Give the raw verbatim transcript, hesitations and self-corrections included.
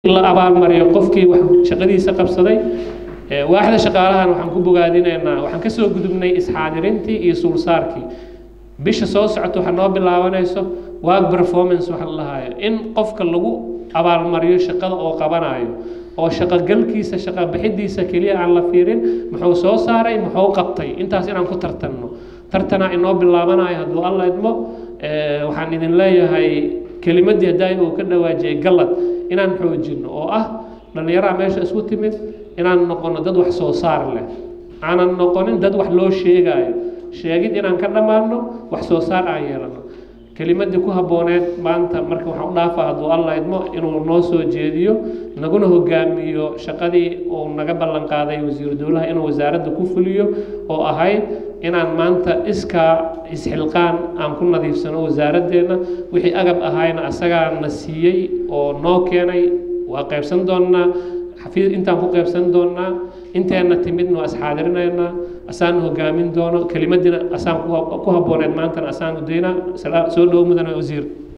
la abaal mariyo qofkii wax shaqadiisa qabsaday waaxda shaqaalahan waxaan ku bogaadinaynaa waxaan ka soo gudubnay isxaadirintii iyo suulsaarkii bisha soo socota waxa noo bilaabanayso waa performance waxa la lahayo in qofka lagu abaal mariyo shaqada oo qabanayo oo shaqo galkiisa shaqo bixidiisa kaliya aan la fiirin muxuu soo saaray muxuu qabtay intaas inaan ku tartanno tartana inoo bilaabanayo hadduu alla idmo waxaan idin leeyahay kelimadii haday uu ka dhawaajiyay galad inaan xoojino oo ah dhalinyarada meesha isku timid inaan noqono dad wax soo saar leh aanan noqonin dad wax loo sheegayo sheegid inaan ka dhamaano wax soo saar aan yeelano kelimadii ku habooneed maanta marka waxaan u dhaafaa hadduu alla idmo inuu noo soo jeediyo naguna hogaamiyo shaqadii uu naga ballan qaaday wasiir dowlaha inuu wasaaradda ku fuliyo oo ahayd inaan maanta iska isxilqaan aan ku nadiifsano wasaaraddeena wixii agab ahayna asagaa na siiyey oo noo keenay waa qaybsan doonnaa xafiis intaan ku qaybsan doonnaa inteena timidna waa isxaadirinayna asaan hogaamin doono kelimadina asaan ku habooneed maantana asaan u daynaa soo dhow mudane wasiir